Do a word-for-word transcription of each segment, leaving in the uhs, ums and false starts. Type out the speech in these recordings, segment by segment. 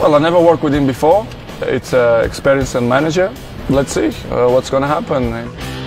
Well, I never worked with him before. It's an experienced manager. Let's see uh, what's going to happen.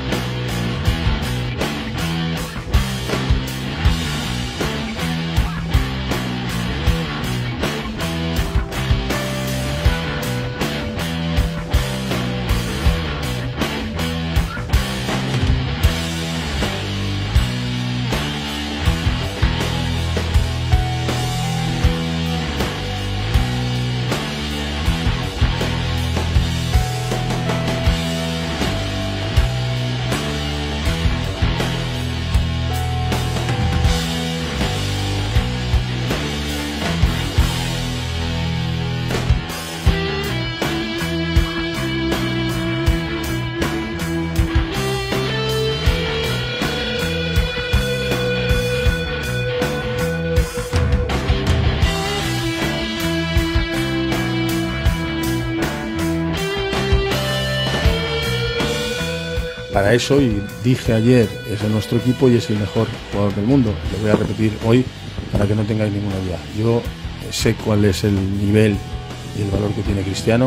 Para eso, y dije ayer, es de nuestro equipo y es el mejor jugador del mundo. Lo voy a repetir hoy para que no tengáis ninguna duda. Yo sé cuál es el nivel y el valor que tiene Cristiano.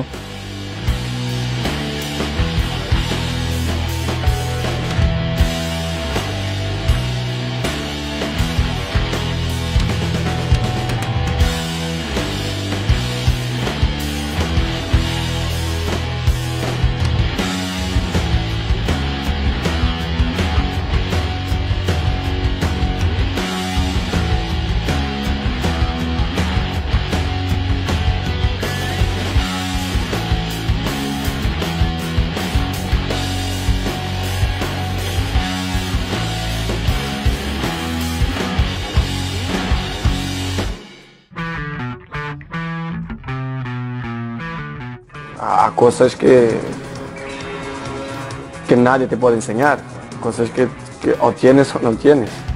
A cosas que, que nadie te puede enseñar, cosas que, que o tienes o no tienes.